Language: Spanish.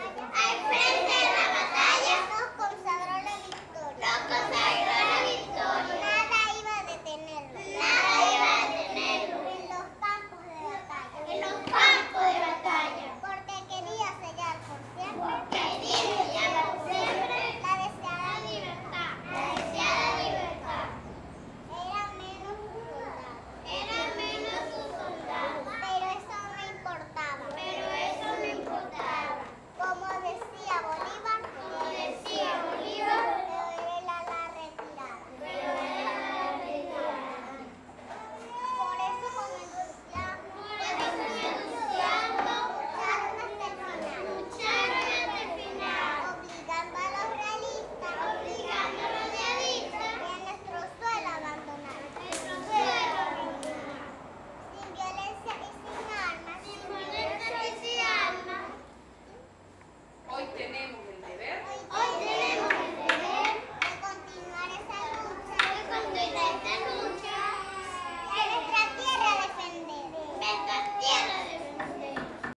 Al frente de la batalla nos consagró la victoria. Nos consagró la victoria. Nada iba a detenerlo. Nada iba a detenerlo. En los campos de batalla. En los campos de batalla. Porque quería sellar por siempre. Porque quería sellar por siempre. La deseada libertad. La deseada libertad. Era menos su soldado. Era menos su soldado. Pero eso no importaba. Pero eso no importaba. Como decía Bolívar. Como decía Bolívar. Pero él a la retirada. Pero él a la retirada. Por eso con entusiasmo. Por eso con entusiasmo. Lucharon hasta el final. Lucharon hasta el final. Obligando a los realistas. Obligando a los realistas. Y a nuestro suelo abandonar. Nuestro suelo abandonar. Sin violencia y sin armas. Sin violencia y sin armas. Hoy tenemos el deber. Hoy tenemos el deber de continuar esa lucha. De continuar esa lucha.